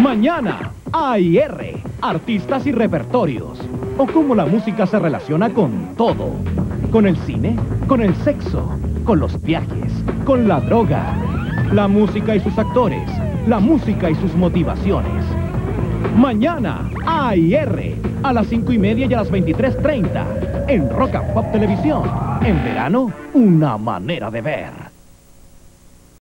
Mañana, A&R, artistas y repertorios. O cómo la música se relaciona con todo. Con el cine, con el sexo, con los viajes, con la droga. La música y sus actores, la música y sus motivaciones. Mañana, A&R, a las 5:30 y a las 23:30, en Rock and Pop Televisión. En verano, una manera de ver.